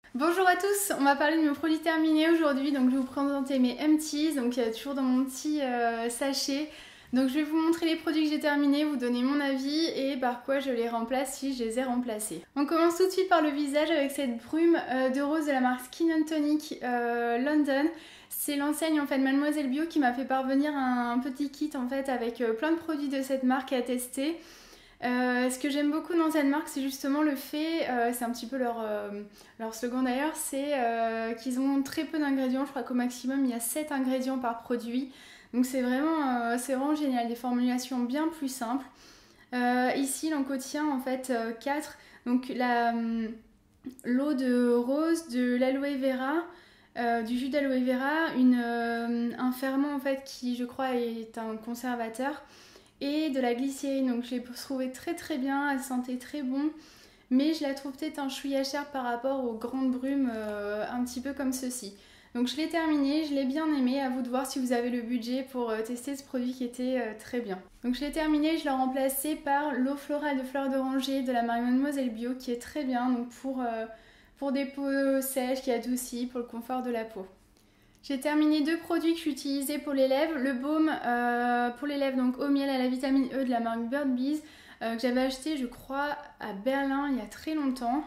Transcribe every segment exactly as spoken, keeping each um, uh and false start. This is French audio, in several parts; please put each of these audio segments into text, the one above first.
Bonjour à tous, on va parler de mes produits terminés aujourd'hui, donc je vais vous présenter mes Empties, donc il y a toujours dans mon petit euh, sachet. Donc je vais vous montrer les produits que j'ai terminés, vous donner mon avis et par quoi je les remplace si je les ai remplacés. On commence tout de suite par le visage avec cette brume euh, de rose de la marque Skin and Tonic euh, London. C'est l'enseigne en fait Mademoiselle Bio qui m'a fait parvenir un, un petit kit en fait avec euh, plein de produits de cette marque à tester. Euh, ce que j'aime beaucoup dans cette marque, c'est justement le fait, euh, c'est un petit peu leur, euh, leur slogan d'ailleurs, c'est euh, qu'ils ont très peu d'ingrédients. Je crois qu'au maximum il y a sept ingrédients par produit. Donc c'est vraiment, euh, c'est vraiment génial, des formulations bien plus simples. Euh, ici, il en contient en fait euh, quatre. Donc la, hum, l'eau de rose, de l'aloe vera, euh, du jus d'aloe vera, une, euh, un ferment en fait qui je crois est un conservateur et de la glycérine. Donc je l'ai trouvé très très bien, elle sentait très bon, mais je la trouve peut-être un chouïa chère par rapport aux grandes brumes, euh, un petit peu comme ceci. Donc je l'ai terminé, je l'ai bien aimé, à vous de voir si vous avez le budget pour euh, tester ce produit qui était euh, très bien. Donc je l'ai terminé, je l'ai remplacé par l'eau florale de fleurs d'oranger de la marque Mademoiselle Bio qui est très bien, donc pour, euh, pour des peaux sèches, qui adoucit, pour le confort de la peau. J'ai terminé deux produits que j'utilisais pour les lèvres. Le baume euh, pour les lèvres donc au miel à la vitamine E de la marque Bird Bees euh, que j'avais acheté je crois à Berlin il y a très longtemps.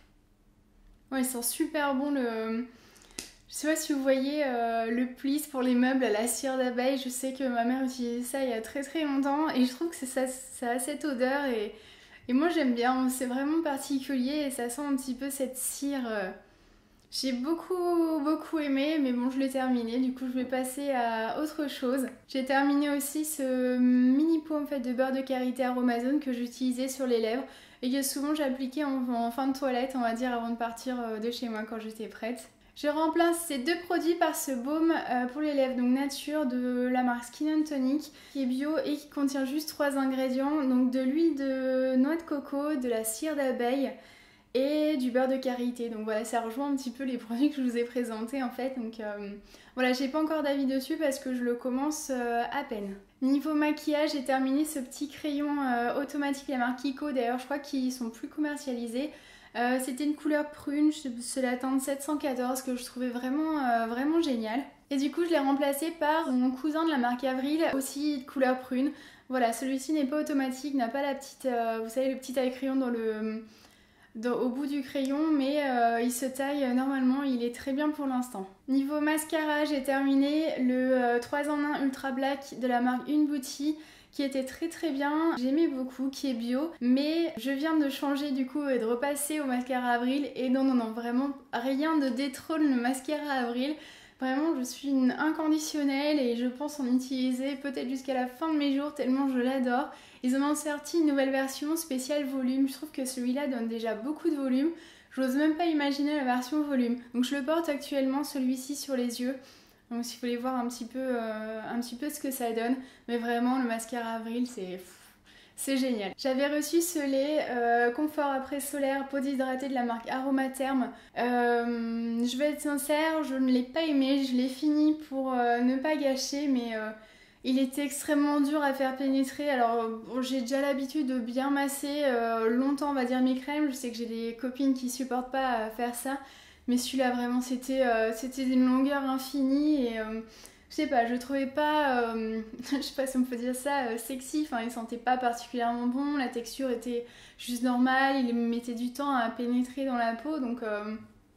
Ouais, il sent super bon le... Je sais pas si vous voyez euh, le plis pour les meubles à la cire d'abeille. Je sais que ma mère utilisait ça il y a très très longtemps et je trouve que ça, ça a cette odeur et, et moi j'aime bien. C'est vraiment particulier et ça sent un petit peu cette cire... Euh... J'ai beaucoup beaucoup aimé, mais bon je l'ai terminé, du coup je vais passer à autre chose. J'ai terminé aussi ce mini pot en fait de beurre de karité Aromazone que j'utilisais sur les lèvres et que souvent j'appliquais en, en fin de toilette, on va dire, avant de partir de chez moi quand j'étais prête. Je remplace ces deux produits par ce baume pour les lèvres, donc nature de la marque Skin and Tonic, qui est bio et qui contient juste trois ingrédients, donc de l'huile de noix de coco, de la cire d'abeille et du beurre de karité. Donc voilà, ça rejoint un petit peu les produits que je vous ai présentés en fait. Donc euh, voilà, j'ai pas encore d'avis dessus parce que je le commence euh, à peine. Niveau maquillage, j'ai terminé ce petit crayon euh, automatique de la marque Kiko. D'ailleurs, je crois qu'ils sont plus commercialisés. Euh, C'était une couleur prune, c'est la teinte sept cent quatorze que je trouvais vraiment, euh, vraiment génial. Et du coup, je l'ai remplacé par mon cousin de la marque Avril, aussi de couleur prune. Voilà, celui-ci n'est pas automatique, n'a pas la petite, euh, vous savez, le petit taille-crayon dans le... Dans, au bout du crayon, mais euh, il se taille euh, normalement, il est très bien pour l'instant. Niveau mascara, j'ai terminé le euh, trois en un Ultra Black de la marque Une Boutie qui était très très bien, j'aimais beaucoup, qui est bio, mais je viens de changer du coup et de repasser au mascara Avril et non non non, vraiment rien ne détrône le mascara Avril. Vraiment, je suis une inconditionnelle et je pense en utiliser peut-être jusqu'à la fin de mes jours tellement je l'adore. Ils ont sorti une nouvelle version spéciale volume. Je trouve que celui-là donne déjà beaucoup de volume. J'ose même pas imaginer la version volume. Donc je le porte actuellement celui-ci sur les yeux. Donc si vous voulez voir un petit peu, euh, un petit peu ce que ça donne. Mais vraiment, le mascara Avril, c'est... C'est génial. J'avais reçu ce lait euh, Confort après solaire peau déshydratée de la marque Aromatherm. Euh, je vais être sincère, je ne l'ai pas aimé. Je l'ai fini pour euh, ne pas gâcher, mais euh, il était extrêmement dur à faire pénétrer. Alors bon, j'ai déjà l'habitude de bien masser euh, longtemps, on va dire, mes crèmes. Je sais que j'ai des copines qui supportent pas faire ça, mais celui-là vraiment c'était euh, c'était d'une longueur infinie et euh, je sais pas, je trouvais pas, euh, je sais pas si on peut dire ça, euh, sexy, enfin il sentait pas particulièrement bon, la texture était juste normale, il mettait du temps à pénétrer dans la peau, donc euh,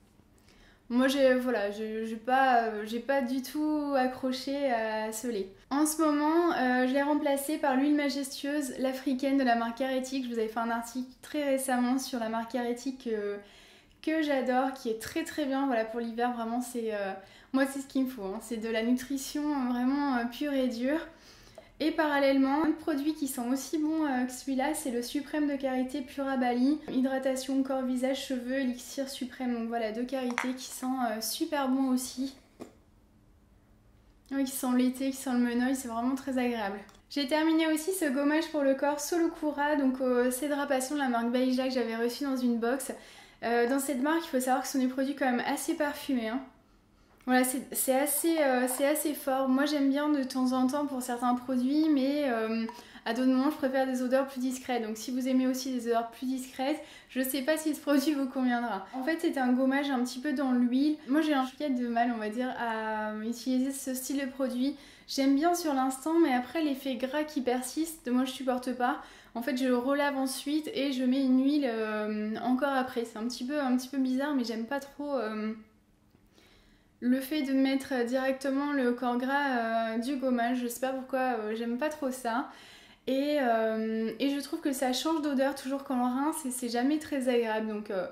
moi j'ai voilà, j'ai pas, euh, j'ai pas du tout accroché à ce lait. En ce moment, euh, je l'ai remplacé par l'huile majestueuse, l'africaine de la marque Aretic. Je vous avais fait un article très récemment sur la marque Aretic euh, que j'adore, qui est très très bien, voilà, pour l'hiver, vraiment c'est... Euh, moi c'est ce qu'il me faut, hein. C'est de la nutrition vraiment euh, pure et dure. Et parallèlement, un produit qui sent aussi bon euh, que celui-là, c'est le Suprême de Karité Pura Bali. Hydratation corps, visage, cheveux, élixir suprême. Donc voilà, de karité qui sent euh, super bon aussi. Oui, qui sent l'été, qui sent le menoil, c'est vraiment très agréable. J'ai terminé aussi ce gommage pour le corps Solocura, donc euh, Cédra Passion de la marque Baïja que j'avais reçu dans une box. Euh, dans cette marque, il faut savoir que ce sont des produits quand même assez parfumés, hein. Voilà, c'est assez, euh, assez fort. Moi, j'aime bien de temps en temps pour certains produits, mais euh, À d'autres moments, je préfère des odeurs plus discrètes. Donc si vous aimez aussi des odeurs plus discrètes, je sais pas si ce produit vous conviendra. En fait, c'est un gommage un petit peu dans l'huile. Moi, j'ai un peu de mal, on va dire, à utiliser ce style de produit. J'aime bien sur l'instant, mais après l'effet gras qui persiste, moi je supporte pas. En fait, je le relave ensuite et je mets une huile euh, encore après. C'est un petit peu, un petit peu bizarre, mais j'aime pas trop euh, le fait de mettre directement le corps gras euh, du gommage. Je sais pas pourquoi, euh, j'aime pas trop ça. Et, euh, et je trouve que ça change d'odeur toujours quand on rince et c'est jamais très agréable. Donc euh,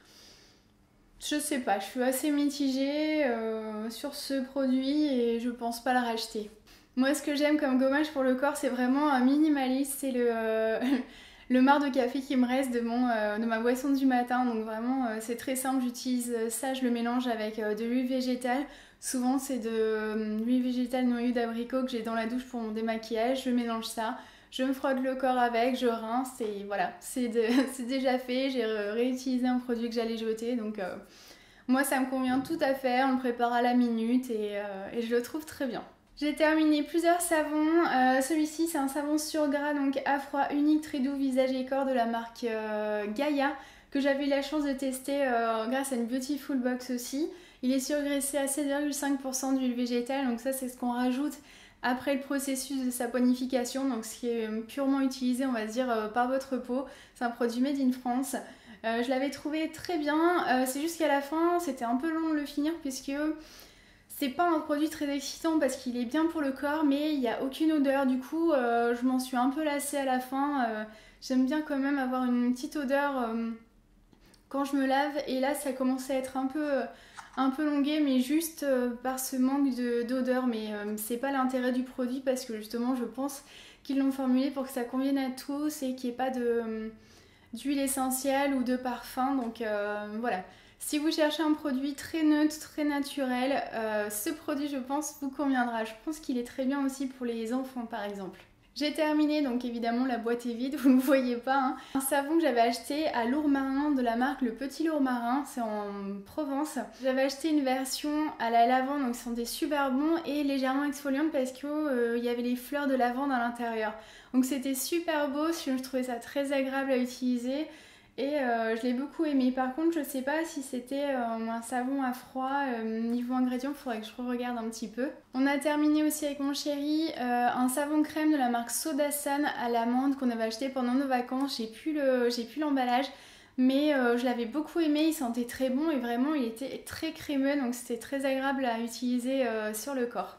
je sais pas, je suis assez mitigée euh, sur ce produit et je pense pas le racheter. Moi, ce que j'aime comme gommage pour le corps, c'est vraiment un minimaliste. C'est le, euh, le marc de café qui me reste de, mon, euh, de ma boisson du matin. Donc vraiment, euh, c'est très simple. J'utilise ça, je le mélange avec euh, de l'huile végétale. Souvent, c'est de euh, l'huile végétale noyau d'abricot que j'ai dans la douche pour mon démaquillage. Je mélange ça. Je me frotte le corps avec, je rince et voilà, c'est de, déjà fait. J'ai réutilisé un produit que j'allais jeter. Donc euh, moi, ça me convient tout à fait. On le prépare à la minute et, euh, et je le trouve très bien. J'ai terminé plusieurs savons, euh, celui-ci c'est un savon sur gras donc à froid unique très doux visage et corps de la marque euh, Gaia que j'avais eu la chance de tester euh, grâce à une Beautiful Box aussi. Il est surgraissé à sept virgule cinq pour cent d'huile végétale, donc ça c'est ce qu'on rajoute après le processus de saponification, donc ce qui est purement utilisé on va dire euh, par votre peau. C'est un produit made in France. Euh, je l'avais trouvé très bien, euh, c'est juste qu'à la fin c'était un peu long de le finir puisque c'est pas un produit très excitant parce qu'il est bien pour le corps, mais il n'y a aucune odeur. Du coup, euh, je m'en suis un peu lassée à la fin. Euh, J'aime bien quand même avoir une petite odeur euh, quand je me lave. Et là, ça commençait à être un peu, euh, un peu longué, mais juste euh, par ce manque d'odeur. Mais euh, c'est pas l'intérêt du produit parce que justement, je pense qu'ils l'ont formulé pour que ça convienne à tous et qu'il n'y ait pas de, euh, d'huile essentielle ou de parfum. Donc euh, voilà. Si vous cherchez un produit très neutre, très naturel, euh, ce produit je pense vous conviendra. Je pense qu'il est très bien aussi pour les enfants par exemple. J'ai terminé, donc évidemment la boîte est vide, vous ne voyez pas. Hein. Un savon que j'avais acheté à Lourmarin de la marque Le Petit Lourmarin, c'est en Provence. J'avais acheté une version à la lavande, donc ils sont des super bons et légèrement exfoliantes parce qu'il euh, y avait les fleurs de lavande à l'intérieur. Donc c'était super beau, je trouvais ça très agréable à utiliser. Et euh, je l'ai beaucoup aimé. Par contre, je sais pas si c'était euh, un savon à froid. Euh, niveau ingrédients, il faudrait que je regarde un petit peu. On a terminé aussi avec mon chéri euh, un savon crème de la marque Sodasan à l'amande qu'on avait acheté pendant nos vacances. J'ai plus le, j'ai plus l'emballage, mais euh, je l'avais beaucoup aimé. Il sentait très bon et vraiment il était très crémeux, donc c'était très agréable à utiliser euh, sur le corps.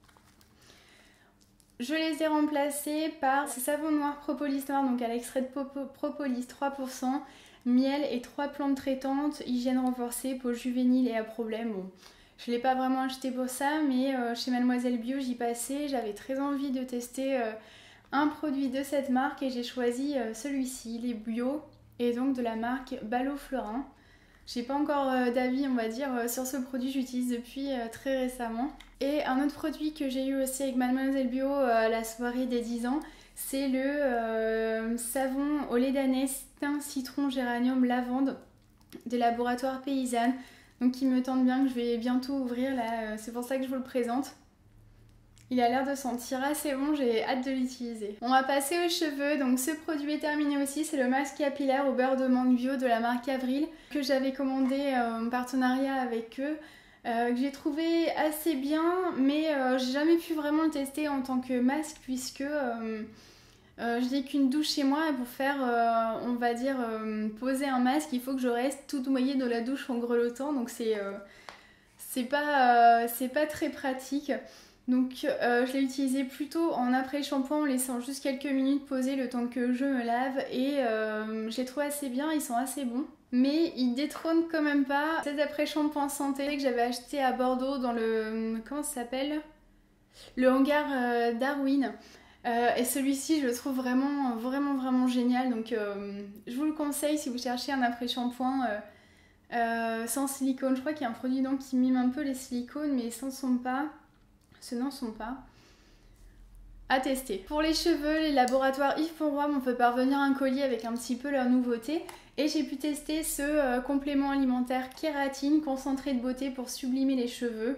Je les ai remplacés par ces savons noirs propolis noir, donc à l'extrait de propolis trois pour cent, miel et trois plantes traitantes, hygiène renforcée, peau juvénile et à problème. Bon, je ne l'ai pas vraiment acheté pour ça, mais euh, chez Mademoiselle Bio, j'y passais. J'avais très envie de tester euh, un produit de cette marque et j'ai choisi euh, celui-ci, les bio, et donc de la marque Ballot Fleurin. J'ai pas encore euh, d'avis, on va dire, euh, sur ce produit, j'utilise depuis euh, très récemment. Et un autre produit que j'ai eu aussi avec Mademoiselle Bio euh, à la soirée des dix ans, c'est le euh, savon au lait d'ânesse, thym, citron, géranium, lavande des laboratoires paysannes. Donc qui me tente bien, que je vais bientôt ouvrir là, c'est pour ça que je vous le présente. Il a l'air de sentir assez bon, j'ai hâte de l'utiliser. On va passer aux cheveux, donc ce produit est terminé aussi, c'est le masque capillaire au beurre de mangue bio de la marque Avril que j'avais commandé euh, en partenariat avec eux, euh, que j'ai trouvé assez bien, mais euh, j'ai jamais pu vraiment le tester en tant que masque puisque euh, euh, je n'ai qu'une douche chez moi et pour faire, euh, on va dire, euh, poser un masque, il faut que je reste toute noyée dans la douche en grelottant, donc c'est euh, c'est pas, euh, c'est pas très pratique. Donc euh, je l'ai utilisé plutôt en après-shampoing en laissant juste quelques minutes poser le temps que je me lave et euh, je les trouve assez bien, ils sont assez bons. Mais ils détrônent quand même pas cet après-shampoing santé que j'avais acheté à Bordeaux dans le... comment ça s'appelle ? Le hangar euh, Darwin. Euh, et celui-ci je le trouve vraiment vraiment vraiment génial. Donc euh, je vous le conseille si vous cherchez un après-shampoing euh, euh, sans silicone. Je crois qu'il y a un produit donc qui mime un peu les silicones mais ils n'en sont pas. Ce n'en sont pas. À tester. Pour les cheveux, les laboratoires Yves Monroy m'ont fait parvenir un colis avec un petit peu leur nouveauté et j'ai pu tester ce euh, complément alimentaire kératine concentré de beauté pour sublimer les cheveux.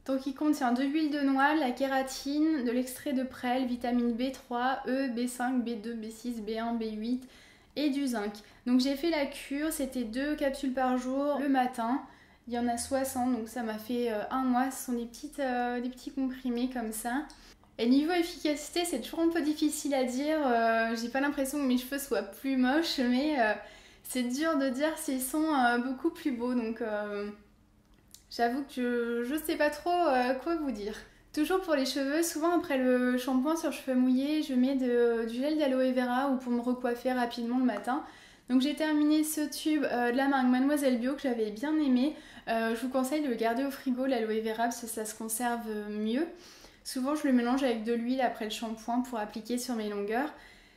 Donc il contient de l'huile de noix, la kératine, de l'extrait de prêle, vitamine B trois, E, B cinq, B deux, B six, B un, B huit et du zinc. Donc j'ai fait la cure, c'était deux capsules par jour le matin. Il y en a soixante, donc ça m'a fait un mois. Ce sont des, petites, euh, des petits comprimés comme ça. Et niveau efficacité, c'est toujours un peu difficile à dire. Euh, j'ai pas l'impression que mes cheveux soient plus moches, mais euh, c'est dur de dire s'ils sont euh, beaucoup plus beaux. Donc euh, j'avoue que je, je sais pas trop euh, quoi vous dire. Toujours pour les cheveux, souvent après le shampoing sur cheveux mouillés, je mets de, du gel d'aloe vera ou pour me recoiffer rapidement le matin. Donc j'ai terminé ce tube euh, de la marque Mademoiselle Bio que j'avais bien aimé. Euh, je vous conseille de le garder au frigo, l'aloe vera, parce que ça se conserve mieux. Souvent je le mélange avec de l'huile après le shampoing pour appliquer sur mes longueurs.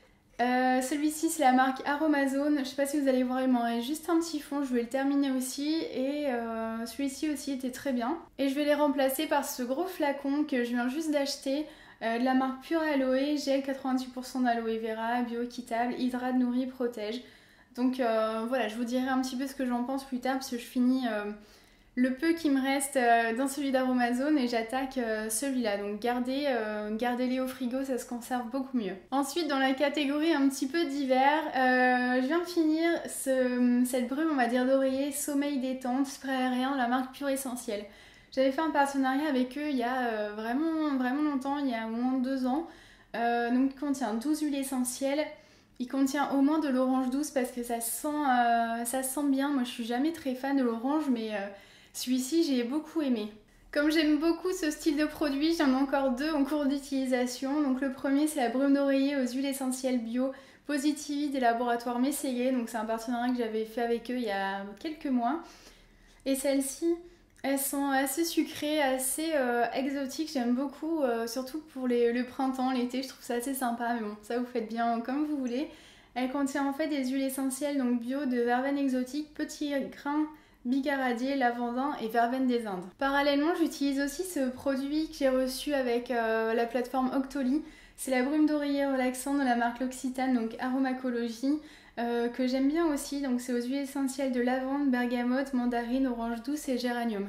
Euh, Celui-ci c'est la marque Aromazone. Je ne sais pas si vous allez voir, il m'en reste juste un petit fond. Je vais le terminer aussi. Et euh, celui-ci aussi était très bien. Et je vais les remplacer par ce gros flacon que je viens juste d'acheter. Euh, de la marque Pure Aloe, gel quatre-vingt-dix pour cent d'aloe vera, bio-équitable, hydrate, nourrit, protège. Donc euh, voilà, je vous dirai un petit peu ce que j'en pense plus tard parce que je finis euh, le peu qui me reste euh, dans celui d'Aromazone et j'attaque euh, celui-là. Donc gardez, euh, gardez-les au frigo, ça se conserve beaucoup mieux. Ensuite, dans la catégorie un petit peu d'hiver, euh, je viens de finir ce, cette brume, on va dire d'oreiller, sommeil détente, spray aérien de la marque Pure Essentiel. J'avais fait un partenariat avec eux il y a euh, vraiment, vraiment longtemps, il y a au moins deux ans. Euh, donc il contient douze huiles essentielles. Il contient au moins de l'orange douce parce que ça sent, euh, ça sent bien. Moi je suis jamais très fan de l'orange mais euh, celui-ci j'ai beaucoup aimé. Comme j'aime beaucoup ce style de produit, j'en ai encore deux en cours d'utilisation. Donc le premier c'est la brume d'oreiller aux huiles essentielles bio Positivity des laboratoires Messeguet. Donc c'est un partenariat que j'avais fait avec eux il y a quelques mois. Et celle-ci, elles sont assez sucrées, assez euh, exotiques, j'aime beaucoup, euh, surtout pour les, le printemps, l'été, je trouve ça assez sympa, mais bon, ça vous faites bien comme vous voulez. Elle contient en fait des huiles essentielles, donc bio, de verveine exotique, petits grains, bigaradier, lavandin et verveine des Indes. Parallèlement, j'utilise aussi ce produit que j'ai reçu avec euh, la plateforme Octoly. C'est la brume d'oreiller relaxante de la marque L'Occitane, donc Aromacologie. Euh, que j'aime bien aussi, donc c'est aux huiles essentielles de lavande, bergamote, mandarine, orange douce et géranium.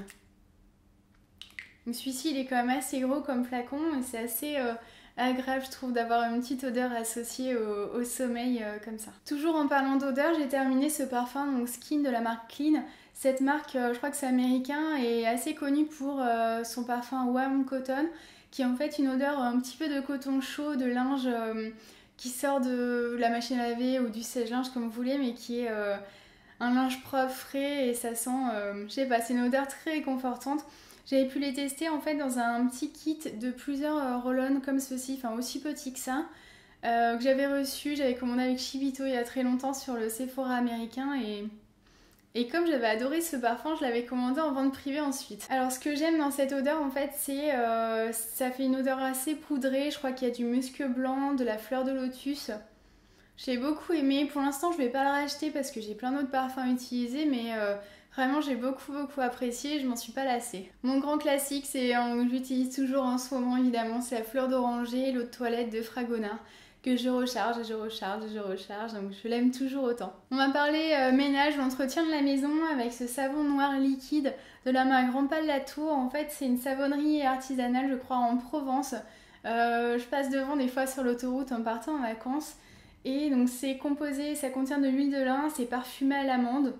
Donc celui-ci il est quand même assez gros comme flacon et c'est assez euh, agréable je trouve d'avoir une petite odeur associée au, au sommeil euh, comme ça. Toujours en parlant d'odeur, j'ai terminé ce parfum donc Skin de la marque Clean. Cette marque, euh, je crois que c'est américain, est assez connue pour euh, son parfum Warm Cotton qui est en fait une odeur un petit peu de coton chaud, de linge... Euh, qui sort de la machine à laver ou du sèche-linge comme vous voulez, mais qui est euh, un linge propre, frais et ça sent, euh, je sais pas, c'est une odeur très réconfortante. J'avais pu les tester en fait dans un petit kit de plusieurs euh, roll-on comme ceci, enfin aussi petit que ça, euh, que j'avais reçu, j'avais commandé avec Chibito il y a très longtemps sur le Sephora américain et... Et comme j'avais adoré ce parfum, je l'avais commandé en vente privée ensuite. Alors ce que j'aime dans cette odeur en fait, c'est euh, ça fait une odeur assez poudrée. Je crois qu'il y a du musc blanc, de la fleur de lotus. J'ai beaucoup aimé. Pour l'instant, je vais pas le racheter parce que j'ai plein d'autres parfums utilisés, mais euh, vraiment j'ai beaucoup beaucoup apprécié. Je m'en suis pas lassée. Mon grand classique, c'est que j'utilise toujours en ce moment évidemment, c'est la fleur d'oranger et l'eau de toilette de Fragonard, que je recharge et je recharge et je recharge, donc je l'aime toujours autant. On va parler euh, ménage, l'entretien de la maison avec ce savon noir liquide de la marque Rampal Latour. En fait c'est une savonnerie artisanale je crois en Provence. Euh, je passe devant des fois sur l'autoroute en partant en vacances et donc c'est composé, ça contient de l'huile de lin, c'est parfumé à l'amande,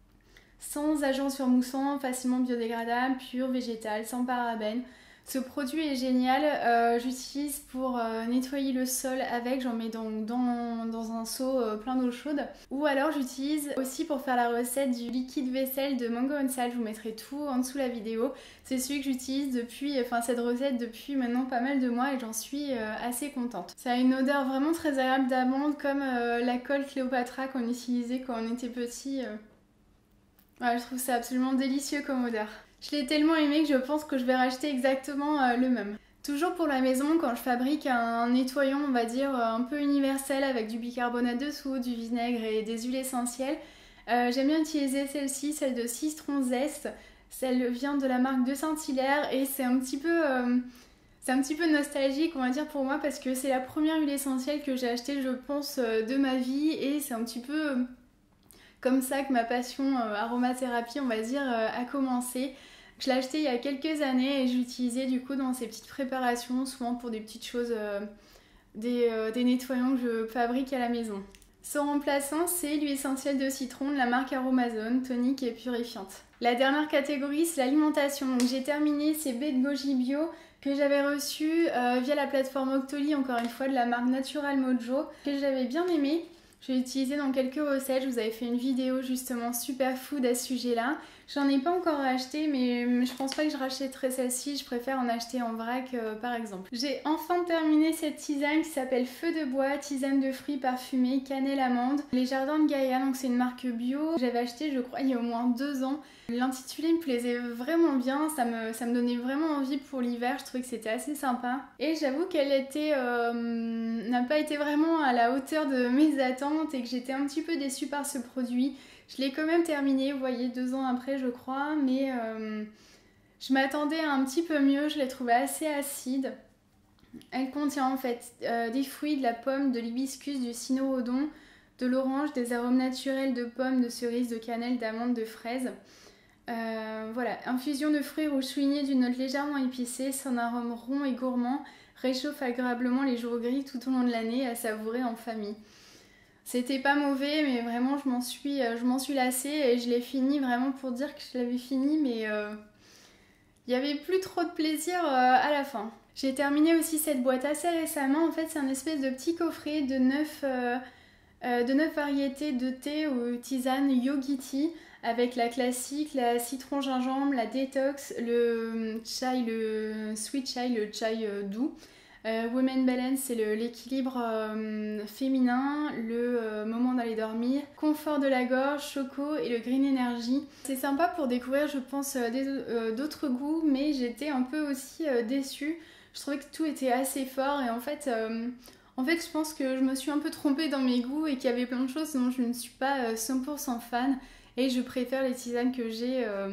sans agents surmoussants, facilement biodégradable, pur, végétal, sans parabènes. Ce produit est génial, euh, j'utilise pour euh, nettoyer le sol avec, j'en mets dans, dans, dans un seau euh, plein d'eau chaude. Ou alors j'utilise aussi pour faire la recette du liquide vaisselle de Mango and Salt, je vous mettrai tout en dessous de la vidéo. C'est celui que j'utilise depuis, enfin cette recette depuis maintenant pas mal de mois et j'en suis euh, assez contente. Ça a une odeur vraiment très agréable d'amande comme euh, la colle Cléopatra qu'on utilisait quand on était petit. Euh. Ouais, je trouve ça absolument délicieux comme odeur. Je l'ai tellement aimé que je pense que je vais racheter exactement euh, le même. Toujours pour la maison, quand je fabrique un nettoyant, on va dire, un peu universel avec du bicarbonate de soude, du vinaigre et des huiles essentielles, euh, j'aime bien utiliser celle-ci, celle de Citron Zest. Celle vient de la marque de Saint-Hilaire et c'est un petit peu... Euh, c'est un petit peu nostalgique, on va dire, pour moi parce que c'est la première huile essentielle que j'ai achetée, je pense, euh, de ma vie et c'est un petit peu... Euh, comme ça que ma passion euh, aromathérapie, on va dire, euh, a commencé. Je l'ai acheté il y a quelques années et je l'utilisais du coup dans ces petites préparations, souvent pour des petites choses, euh, des, euh, des nettoyants que je fabrique à la maison. Son remplaçant, c'est l'huile essentielle de citron de la marque Aromazone, tonique et purifiante. La dernière catégorie, c'est l'alimentation. J'ai terminé ces baies de goji bio que j'avais reçues euh, via la plateforme Octoly, encore une fois de la marque Natural Mojo, que j'avais bien aimé. Je l'ai utilisé dans quelques recettes, je vous avais fait une vidéo justement superfood à ce sujet-là. J'en ai pas encore acheté, mais je pense pas que je rachèterai celle-ci, je préfère en acheter en vrac euh, par exemple. J'ai enfin terminé cette tisane qui s'appelle Feu de bois, tisane de fruits parfumés, cannelle amande. Les Jardins de Gaïa, donc c'est une marque bio. J'avais acheté je crois il y a au moins deux ans. L'intitulé me plaisait vraiment bien, ça me, ça me donnait vraiment envie pour l'hiver, je trouvais que c'était assez sympa. Et j'avoue qu'elle était, euh, n'a pas été vraiment à la hauteur de mes attentes et que j'étais un petit peu déçue par ce produit. Je l'ai quand même terminé, vous voyez, deux ans après je crois, mais euh, je m'attendais à un petit peu mieux, je l'ai trouvée assez acide. Elle contient en fait euh, des fruits, de la pomme, de l'hibiscus, du cynorhodon, de l'orange, des arômes naturels de pommes, de cerises, de cannelle, d'amandes, de fraises. Euh, voilà, infusion de fruits rouges soulignés d'une note légèrement épicée, son arôme rond et gourmand réchauffe agréablement les jours gris tout au long de l'année à savourer en famille. C'était pas mauvais, mais vraiment je m'en suis, je m'en suis lassée et je l'ai fini vraiment pour dire que je l'avais fini, mais euh, il n'y avait plus trop de plaisir euh, à la fin. J'ai terminé aussi cette boîte assez récemment, en fait c'est un espèce de petit coffret de neuf euh, euh, de neuf variétés de thé ou tisane Yogi Tea, avec la classique, la citron gingembre, la détox, le chai, le sweet chai, le chai euh, doux. Euh, Women Balance, c'est l'équilibre euh, féminin, le euh, moment d'aller dormir, confort de la gorge, choco et le green energy. C'est sympa pour découvrir, je pense, euh, d'autres euh, goûts, mais j'étais un peu aussi euh, déçue. Je trouvais que tout était assez fort et en fait, euh, en fait, je pense que je me suis un peu trompée dans mes goûts et qu'il y avait plein de choses dont je ne suis pas euh, cent pour cent fan. Et je préfère les tisanes que j'ai euh,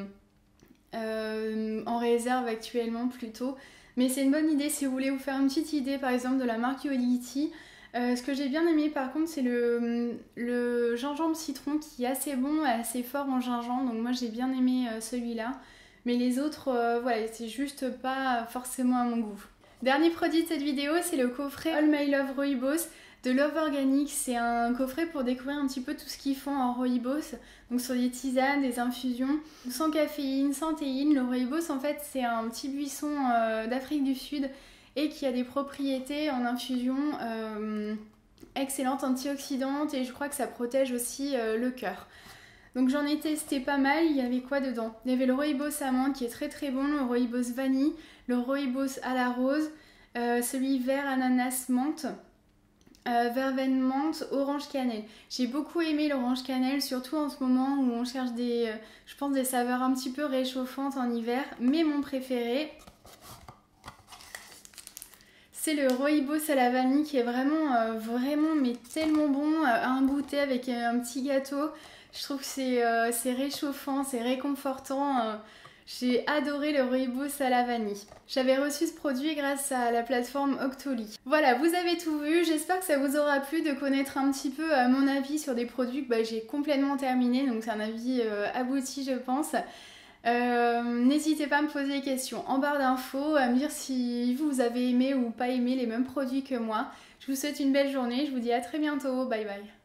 euh, en réserve actuellement plutôt. Mais c'est une bonne idée si vous voulez vous faire une petite idée par exemple de la marque Yogi Tea. Euh, ce que j'ai bien aimé par contre c'est le, le gingembre citron qui est assez bon, assez fort en gingembre. Donc moi j'ai bien aimé euh, celui-là. Mais les autres, euh, voilà, c'est juste pas forcément à mon goût. Dernier produit de cette vidéo, c'est le coffret All My Love Rooibos de Love Organic. C'est un coffret pour découvrir un petit peu tout ce qu'ils font en rooibos, donc sur des tisanes, des infusions, sans caféine, sans théine. Le rooibos en fait c'est un petit buisson euh, d'Afrique du Sud et qui a des propriétés en infusion euh, excellentes, antioxydantes, et je crois que ça protège aussi euh, le cœur. Donc j'en ai testé pas mal. Il y avait quoi dedans? Il y avait le rooibos amande qui est très très bon, le rooibos vanille, le rooibos à la rose, euh, celui vert ananas menthe, Euh, verveine menthe, orange cannelle. J'ai beaucoup aimé l'orange cannelle, surtout en ce moment où on cherche des, euh, je pense, des saveurs un petit peu réchauffantes en hiver. Mais mon préféré, c'est le rooibos à la vanille qui est vraiment, euh, vraiment, mais tellement bon euh, à un goûter avec euh, un petit gâteau. Je trouve que c'est euh, c'est réchauffant, c'est réconfortant. Euh, J'ai adoré le rooibos à la vanille. J'avais reçu ce produit grâce à la plateforme Octoly. Voilà, vous avez tout vu. J'espère que ça vous aura plu de connaître un petit peu euh, mon avis sur des produits que bah, j'ai complètement terminés. Donc c'est un avis euh, abouti, je pense. Euh, N'hésitez pas à me poser des questions en barre d'infos, à me dire si vous avez aimé ou pas aimé les mêmes produits que moi. Je vous souhaite une belle journée. Je vous dis à très bientôt. Bye bye.